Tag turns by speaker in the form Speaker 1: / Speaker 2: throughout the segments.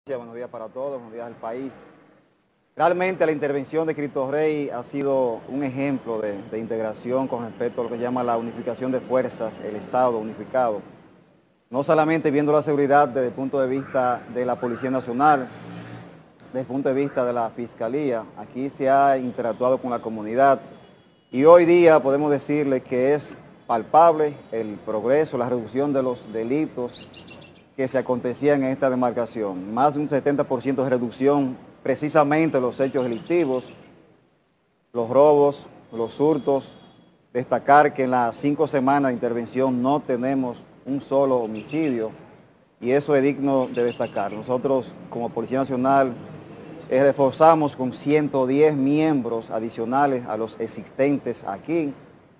Speaker 1: Buenos días para todos, buenos días al país. Realmente la intervención de Cristo Rey ha sido un ejemplo de integración con respecto a lo que se llama la unificación de fuerzas, el Estado unificado. No solamente viendo la seguridad desde el punto de vista de la Policía Nacional, desde el punto de vista de la Fiscalía, aquí se ha interactuado con la comunidad y hoy día podemos decirle que es palpable el progreso, la reducción de los delitos que se acontecían en esta demarcación. Más de un 70% de reducción precisamente de los hechos delictivos, los robos, los hurtos. Destacar que en las 5 semanas de intervención no tenemos un solo homicidio y eso es digno de destacar. Nosotros como Policía Nacional reforzamos con 110 miembros adicionales a los existentes aquí,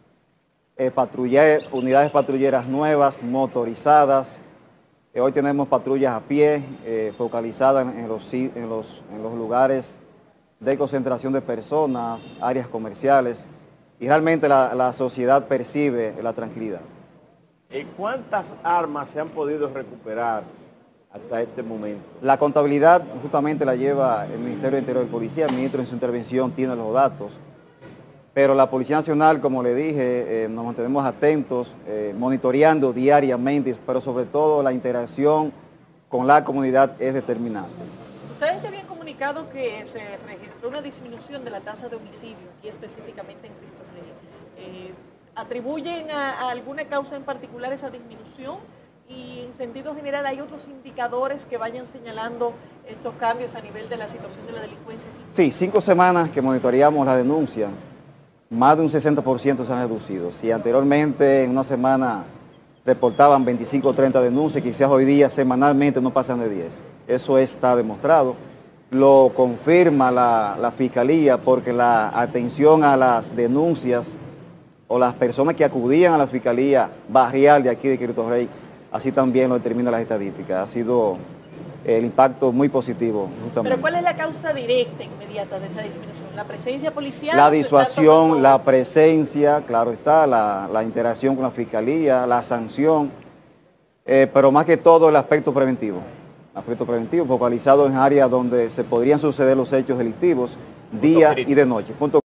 Speaker 1: unidades patrulleras nuevas, motorizadas. Hoy tenemos patrullas a pie, focalizadas en los lugares de concentración de personas, áreas comerciales, y realmente la sociedad percibe la tranquilidad.
Speaker 2: ¿Cuántas armas se han podido recuperar hasta este momento?
Speaker 1: La contabilidad justamente la lleva el Ministerio del Interior y Policía, el ministro en su intervención tiene los datos, pero la Policía Nacional, como le dije, nos mantenemos atentos, monitoreando diariamente, pero sobre todo la interacción con la comunidad es determinante.
Speaker 3: Ustedes ya habían comunicado que se registró una disminución de la tasa de homicidio, y específicamente en Cristo Rey. ¿Atribuyen a alguna causa en particular esa disminución? Y en sentido general, ¿hay otros indicadores que vayan señalando estos cambios a nivel de la situación de la delincuencia?
Speaker 1: Sí, 5 semanas que monitoreamos la denuncia, más de un 60% se han reducido. Si anteriormente en una semana reportaban 25 o 30 denuncias, quizás hoy día semanalmente no pasan de 10. Eso está demostrado. Lo confirma la Fiscalía porque la atención a las denuncias o las personas que acudían a la Fiscalía barrial de aquí de Cristo Rey, así también lo determina las estadísticas. Ha sido el impacto muy positivo, justamente.
Speaker 3: ¿Pero cuál es la causa directa, inmediata de esa disminución? ¿La presencia policial?
Speaker 1: La disuasión, la presencia, claro está, la interacción con la Fiscalía, la sanción, pero más que todo el aspecto preventivo focalizado en áreas donde se podrían suceder los hechos delictivos día y de noche.